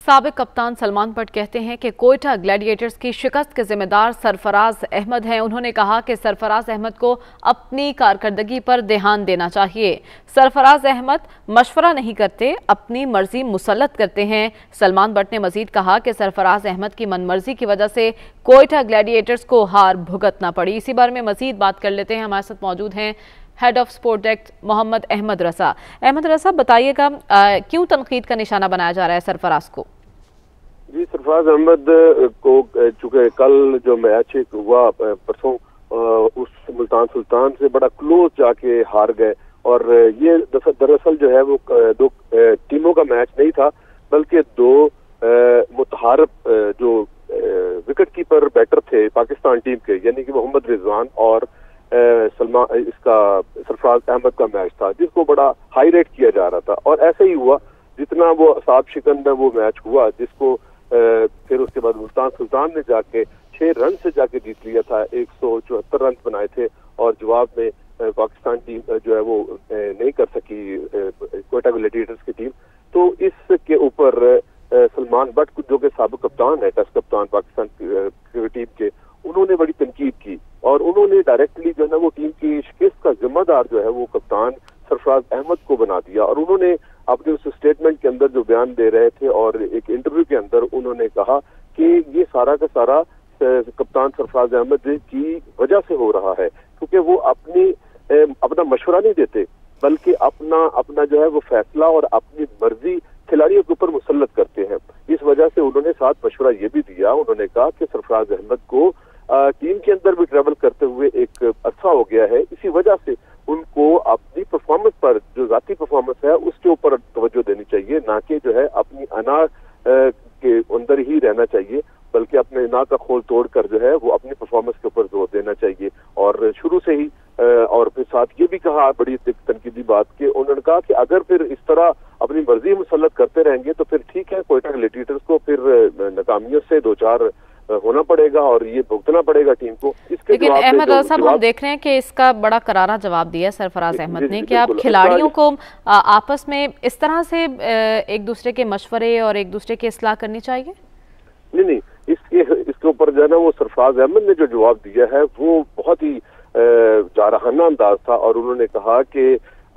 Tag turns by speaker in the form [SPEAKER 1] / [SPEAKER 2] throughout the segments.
[SPEAKER 1] साबिक कप्तान सलमान बट कहते हैं कि कोयटा ग्लैडिएटर्स की शिकस्त के जिम्मेदार सरफराज अहमद हैं। उन्होंने कहा कि सरफराज अहमद को अपनी कारकर्दगी पर ध्यान देना चाहिए। सरफराज अहमद मशवरा नहीं करते, अपनी मर्जी मुसल्लत करते हैं। सलमान बट ने मजीद कहा कि सरफराज अहमद की मनमर्जी की वजह से कोयटा ग्लैडिएटर्स को हार भुगतना पड़ी। इसी बारे में मजीद बात कर लेते हैं। हमारे साथ मौजूद हैं head of sport desk Mohammad Ahmed Raza. Ahmed रसा, बताइएगा क्यों तनकीद का निशाना बनाया जा रहा है सरफराज को?
[SPEAKER 2] जी, सरफराज अहमद को चूंकि कल जो मैच हुआ परसों उस मुल्तान सुल्तान से बड़ा क्लोज जाके हार गए और ये दरअसल जो है वो दो टीमों का मैच नहीं था, बल्कि दो मुतहारब जो विकेट कीपर बैटर थे पाकिस्तान टीम के, यानी कि मोहम्मद रिजवान और सरफराज अहमद का मैच था, जिसको बड़ा हाई रेट किया जा रहा था। और ऐसे ही हुआ, जितना वो असाब शिकन में वो मैच हुआ, जिसको फिर उसके बाद मुल्तान सुल्तान ने जाके 6 रन से जाके जीत लिया था। 174 रन बनाए थे और जवाब में पाकिस्तान टीम जो है वो नहीं कर सकी, कोयटा ग्लैडिएटर्स की टीम। तो इसके ऊपर सलमान बट जो कि साबिक कप्तान है, टेस्ट कप्तान पाकिस्तान क्रिकेट टीम के, उन्होंने बड़ी तनकीद की और उन्होंने डायरेक्टली जो है ना वो टीम की शिकस्त का जिम्मेदार जो है वो कप्तान सरफराज अहमद को बना दिया। और उन्होंने अपने उस स्टेटमेंट के अंदर जो बयान दे रहे थे और एक इंटरव्यू के अंदर उन्होंने कहा कि ये सारा का सारा कप्तान सरफराज अहमद की वजह से हो रहा है, क्योंकि वो अपना मशवरा नहीं देते, बल्कि अपना जो है वो फैसला और अपनी मर्जी खिलाड़ियों के ऊपर मुसल्लत करते हैं। इस वजह से उन्होंने साथ मशवरा ये भी दिया, उन्होंने कहा कि सरफराज अहमद को टीम के अंदर भी ट्रैवल करते हुए एक अरसा हो गया है, इसी वजह से उनको अपनी परफॉर्मेंस पर, जो जाती परफॉर्मेंस है उसके ऊपर तवज्जो देनी चाहिए, ना कि जो है अपनी अना के अंदर ही रहना चाहिए, बल्कि अपने अना का खोल तोड़कर जो है वो अपनी परफॉर्मेंस के ऊपर जोर देना चाहिए। और शुरू से ही और फिर साथ ये भी कहा, बड़ी तनकीदी बात, कि उन्होंने कहा कि अगर फिर इस तरह अपनी मर्जी मुसल्लत करते रहेंगे तो फिर ठीक है, कोयटा ग्लैडिएटर्स को फिर नाकामियों से 2-4 होना पड़ेगा और ये भुगतना पड़ेगा टीम को।
[SPEAKER 1] लेकिन अहमद साहब, हम देख रहे हैं कि इसका बड़ा करारा जवाब दिया सरफराज अहमद ने कि आप खिलाड़ियों को आपस में इस तरह से एक दूसरे के मशवरे और एक दूसरे की इस्लाह करनी चाहिए।
[SPEAKER 2] नहीं, इसके ऊपर जो है ना वो सरफराज अहमद ने जो जवाब दिया है वो बहुत ही जारहाना अंदाज था। और उन्होंने कहा कि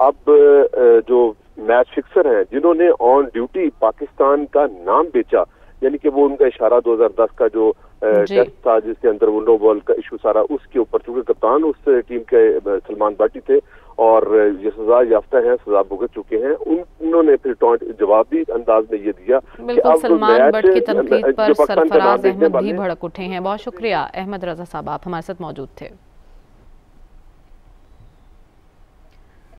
[SPEAKER 2] अब जो मैच फिक्सर हैं, जिन्होंने ऑन ड्यूटी पाकिस्तान का नाम बेचा, यानी कि वो उनका इशारा 2010 का जो टेस्ट था जिसके अंदर वो नो बॉल का इशू सारा, उसके ऊपर चूंकि कप्तान उस टीम के सलमान बट थे और ये सजा याफ्ता हैं, सजा भुगत चुके हैं, उन्होंने फिर जवाबी अंदाज में ये दिया।
[SPEAKER 1] बिल्कुल, सलमान बट की तनकीद पर सरफराज अहमद भी भड़क उठे हैं। बहुत शुक्रिया अहमद रजा साहब, आप हमारे साथ मौजूद थे।